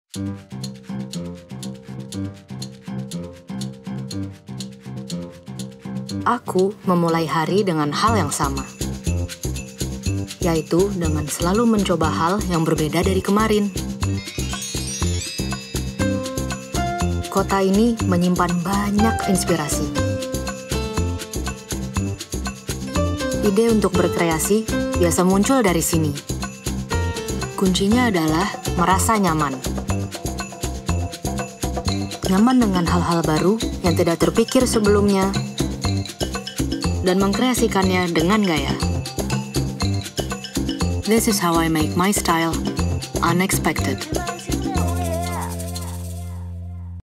Aku memulai hari dengan hal yang sama, yaitu dengan selalu mencoba hal yang berbeda dari kemarin. Kota ini menyimpan banyak inspirasi. Ide untuk berkreasi biasa muncul dari sini. Kuncinya adalah merasa nyaman. Nyaman dengan hal-hal baru yang tidak terpikir sebelumnya, dan mengkreasikannya dengan gaya. This is how I make my style unexpected.